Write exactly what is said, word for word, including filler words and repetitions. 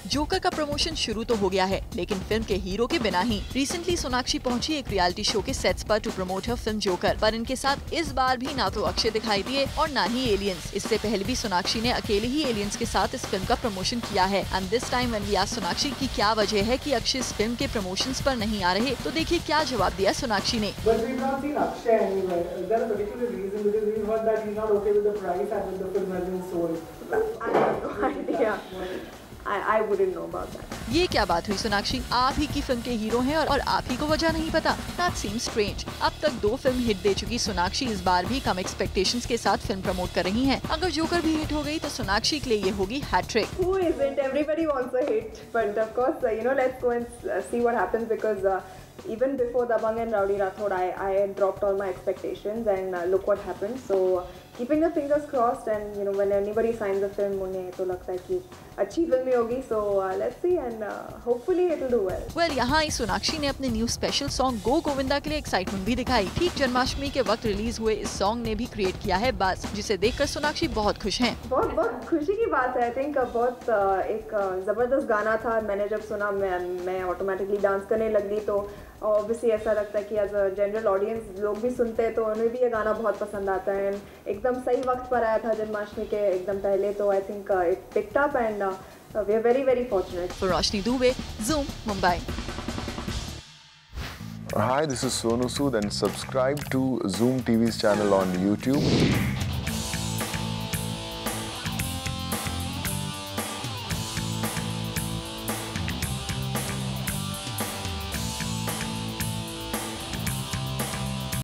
Joker का promotion शुरू तो हो गया है, लेकिन फिल्म के हीरो के बिना ही। रिसेंटली सोनाक्षी पहुंची एक रियलिटी शो के सेट्स पर to promote her film Joker, पर इनके साथ इस बार भी ना तो अक्षय दिखाई दिए और ना ही एलियंस। इससे पहले भी सोनाक्षी ने अकेले ही एलियंस के साथ इस फिल्म का प्रमोशन किया है। And this time when we asked Sonakshi की क्या वजह है कि अक्षय इस फिल्म के प्रमोशंस पर नहीं आ रहे, तो देखिए क्या जवाब दिया सोनाक्षी ने। I, I wouldn't know about that. ये क्या बात हुई सोनाक्षी, आप ही की फिल्म के हीरो हैं और, और आप ही को वजह नहीं पता। That seems strange। अब तक दो फिल्म हिट दे चुकी सोनाक्षी इस बार भी कम एक्सपेक्टेशंस के साथ फिल्म प्रमोट कर रही हैं। अगर जोकर भी हिट हो गई तो सोनाक्षी के लिए ये होगी hat trick. Who isn't? Everybody wants a hit, but of course, uh, you know, let's go and uh, see what happens because uh, even before Dabangg and Rowdy Rathod, I I had dropped all my expectations and uh, look what happened. So uh, keeping the fingers crossed and you know when anybody signs a film, उन्हें तो लगता है कि अच्छी film होगी। So uh, let's see and uh, hopefully it will do well. Well, यहाँ ही सोनाक्षी ने अपने new special song go Govinda के लिए एक्साइटमेंट भी दिखाई। ठीक जन्माष्टमी के वक्त रिलीज हुए इस सॉन्ग ने भी क्रिएट किया है बस, जिसे देखकर सोनाक्षी बहुत खुश हैं। बहुत बहुत खुशी की बात है। आई थिंक बहुत एक जबरदस्त गाना था। मैंने जब सुना मैं मैं ऑटोमेटिकली डांस करने लग गई। तो ऑब्वियसली ऐसा लगता है कि एज अ जनरल ऑडियंस लोग भी सुनते हैं तो उन्हें भी ये गाना बहुत पसंद आता है। एंड एकदम सही वक्त पर आया था जन्माष्टमी के एकदम पहले। तो I think it picked up and we are very very fortunate. For Roshni Dubey, Zoom, Mumbai. Hi, this is Sonu Sood and subscribe to Zoom T V's channel on YouTube.